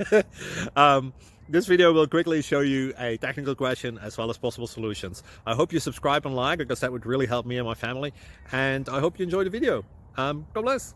This video will quickly show you a technical question as well as possible solutions. I hope you subscribe and like, because that would really help me and my family. And I hope you enjoy the video. God bless.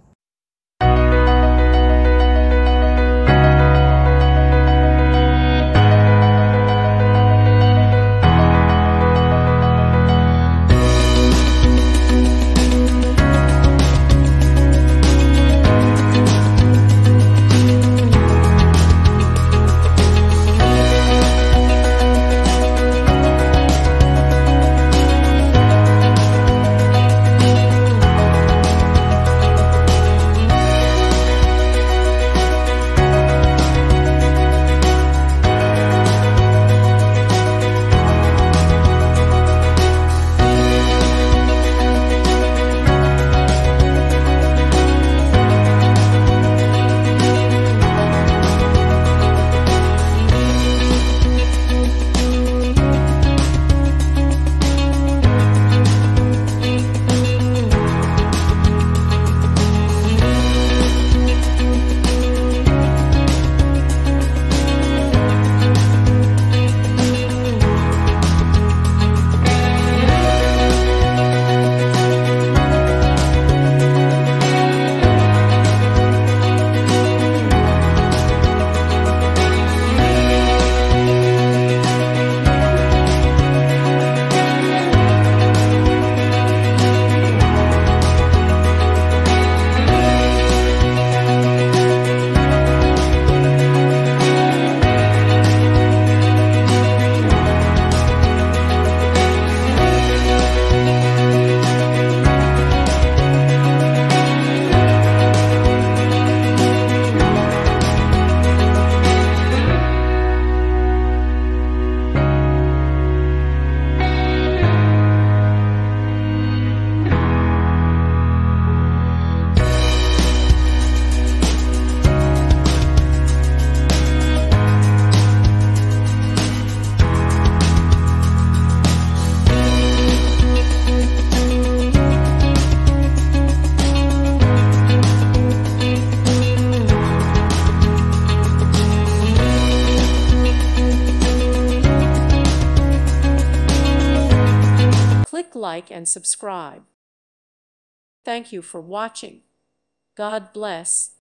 Click like and subscribe. Thank you for watching. God bless.